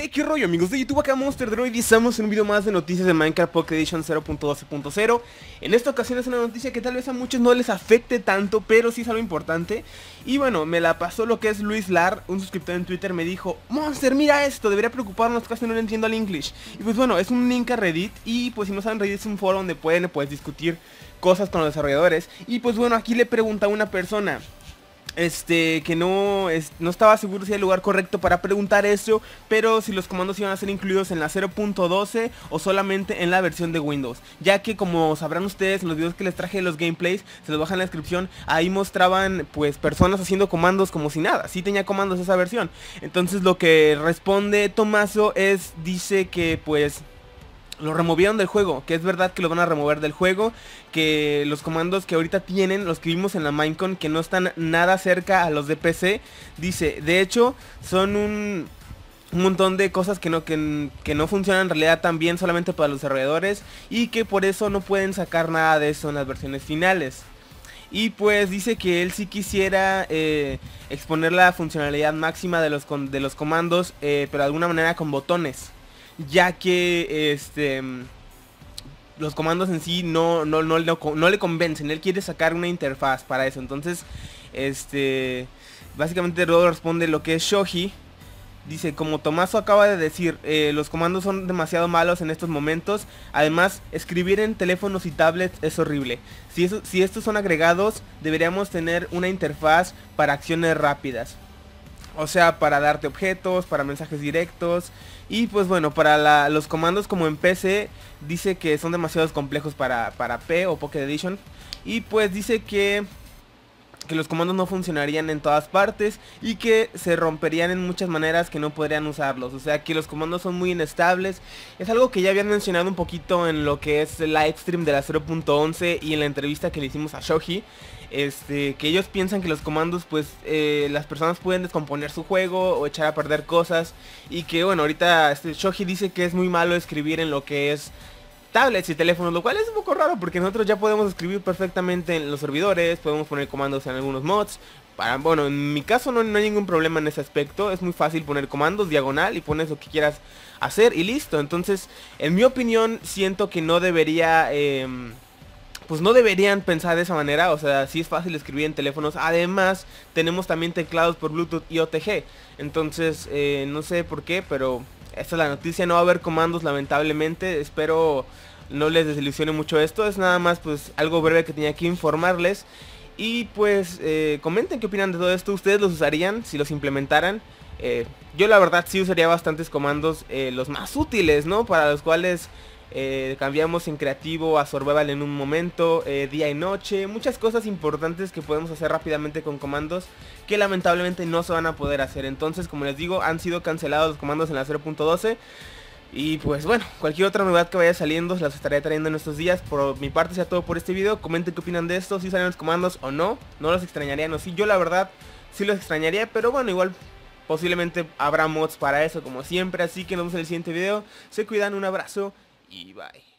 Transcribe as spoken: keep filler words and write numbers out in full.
Hey, qué rollo amigos de YouTube, acá Monster Droid y estamos en un video más de noticias de Minecraft Pocket Edition cero punto doce punto cero. En esta ocasión es una noticia que tal vez a muchos no les afecte tanto, pero sí es algo importante. Y bueno, me la pasó lo que es Luis Lar, un suscriptor en Twitter, me dijo: Monster, mira esto, debería preocuparnos, casi no le entiendo al English. Y pues bueno, es un link a Reddit y pues si no saben, Reddit es un foro donde pueden pues discutir cosas con los desarrolladores. Y pues bueno, aquí le pregunta a una persona Este, que no, es, no estaba seguro si era el lugar correcto para preguntar eso, pero si los comandos iban a ser incluidos en la cero punto doce o solamente en la versión de Windows, ya que como sabrán ustedes en los videos que les traje de los gameplays, se los bajan en la descripción, ahí mostraban pues personas haciendo comandos como si nada, sí tenía comandos esa versión. Entonces lo que responde Tomaso es, dice que pues lo removieron del juego, que es verdad que lo van a remover del juego, que los comandos que ahorita tienen, los que vimos en la Minecon, que no están nada cerca a los de P C, dice, de hecho, son un, un montón de cosas que no, que, que no funcionan en realidad tan bien solamente para los desarrolladores, y que por eso no pueden sacar nada de eso en las versiones finales. Y pues dice que él sí quisiera eh, exponer la funcionalidad máxima de los, de los comandos, eh, pero de alguna manera con botones, ya que este los comandos en sí no, no, no, no, no le convencen. Él quiere sacar una interfaz para eso. Entonces, este básicamente Rodo responde lo que es Shoji. Dice, como Tomaso acaba de decir, eh, los comandos son demasiado malos en estos momentos. Además, escribir en teléfonos y tablets es horrible. Si, eso, si estos son agregados, deberíamos tener una interfaz para acciones rápidas. O sea, para darte objetos, para mensajes directos. Y pues bueno, para la, los comandos como en P C, dice que son demasiado complejos para, para P o Pocket Edition. Y pues dice que, que los comandos no funcionarían en todas partes y que se romperían en muchas maneras que no podrían usarlos. O sea que los comandos son muy inestables. Es algo que ya habían mencionado un poquito en lo que es el livestream de la cero punto once y en la entrevista que le hicimos a Shoji. Este, que ellos piensan que los comandos pues eh, las personas pueden descomponer su juego o echar a perder cosas. Y que bueno, ahorita este, Shoji dice que es muy malo escribir en lo que es tablets y teléfonos, lo cual es un poco raro porque nosotros ya podemos escribir perfectamente en los servidores, podemos poner comandos en algunos mods. Para, bueno, en mi caso no, no hay ningún problema en ese aspecto, es muy fácil poner comandos, diagonal, y pones lo que quieras hacer y listo. Entonces, en mi opinión, siento que no debería... Eh, pues no deberían pensar de esa manera. O sea, sí es fácil escribir en teléfonos. Además, tenemos también teclados por Bluetooth y O T G. Entonces, eh, no sé por qué, pero esta es la noticia. No va a haber comandos, lamentablemente. Espero no les desilusione mucho esto. Es nada más pues algo breve que tenía que informarles. Y pues eh, comenten qué opinan de todo esto. ¿Ustedes los usarían si los implementaran? Eh, yo la verdad sí usaría bastantes comandos, eh, los más útiles, ¿no? Para los cuales... Eh, cambiamos en creativo a survival en un momento, eh, día y noche, muchas cosas importantes que podemos hacer rápidamente con comandos que lamentablemente no se van a poder hacer. Entonces, como les digo, han sido cancelados los comandos en la cero punto doce. Y pues bueno, cualquier otra novedad que vaya saliendo las estaré trayendo en estos días. Por mi parte sea todo por este video. Comenten qué opinan de esto, si salen los comandos o no. No los extrañarían o sí. Yo la verdad sí los extrañaría, pero bueno, igual posiblemente habrá mods para eso como siempre. Así que nos vemos en el siguiente video. Se cuidan, un abrazo y bye.